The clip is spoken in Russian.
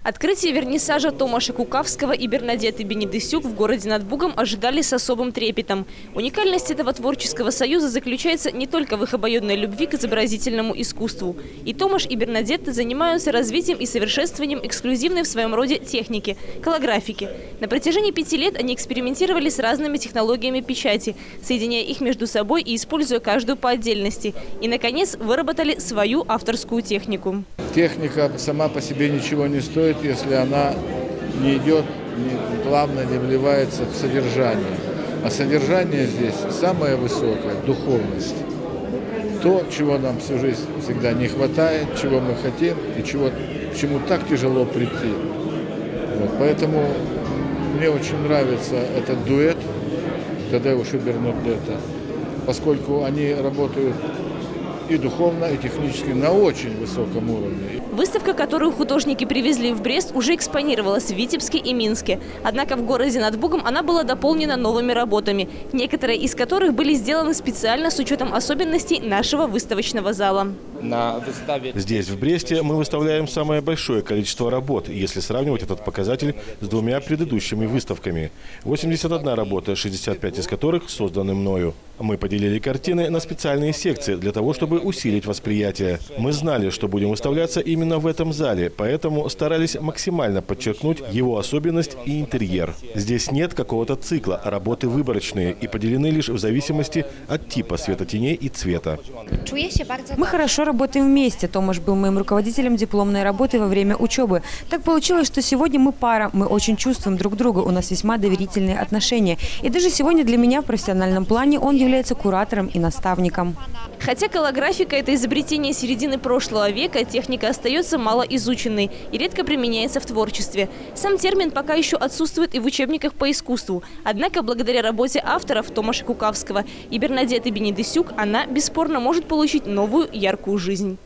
Открытие вернисажа Томаша Кукавского и Бернадетты Бенедысюк в городе над Бугом ожидали с особым трепетом. Уникальность этого творческого союза заключается не только в их обоюдной любви к изобразительному искусству. И Томаш, и Бернадетта занимаются развитием и совершенствованием эксклюзивной в своем роде техники – колографики. На протяжении 5 лет они экспериментировали с разными технологиями печати, соединяя их между собой и используя каждую по отдельности. И, наконец, выработали свою авторскую технику. Техника сама по себе ничего не стоит, если она не идет, плавно не вливается в содержание. А содержание здесь самое высокое – духовность. То, чего нам всю жизнь всегда не хватает, чего мы хотим и к чему так тяжело прийти. Вот, поэтому мне очень нравится этот дуэт Тадеуш и Бернадетта, поскольку они работают и духовно, и технически на очень высоком уровне. Выставка, которую художники привезли в Брест, уже экспонировалась в Витебске и Минске. Однако в городе над Бугом она была дополнена новыми работами, некоторые из которых были сделаны специально с учетом особенностей нашего выставочного зала. Здесь, в Бресте, мы выставляем самое большое количество работ, если сравнивать этот показатель с 2 предыдущими выставками. 81 работа, 65 из которых созданы мною. Мы поделили картины на специальные секции для того, чтобы усилить восприятие. Мы знали, что будем выставляться именно в этом зале, поэтому старались максимально подчеркнуть его особенность и интерьер. Здесь нет какого-то цикла, а работы выборочные и поделены лишь в зависимости от типа светотеней и цвета. Мы хорошо работаем вместе. Томаш был моим руководителем дипломной работы во время учебы. Так получилось, что сегодня мы пара. Мы очень чувствуем друг друга. У нас весьма доверительные отношения. И даже сегодня для меня в профессиональном плане он является куратором и наставником. Хотя колографика – это изобретение середины прошлого века, техника остается малоизученной и редко применяется в творчестве. Сам термин пока еще отсутствует и в учебниках по искусству. Однако, благодаря работе авторов Томаша Кукавского и Бернадетты Бенедысюк, она бесспорно может получить новую яркую жизнь.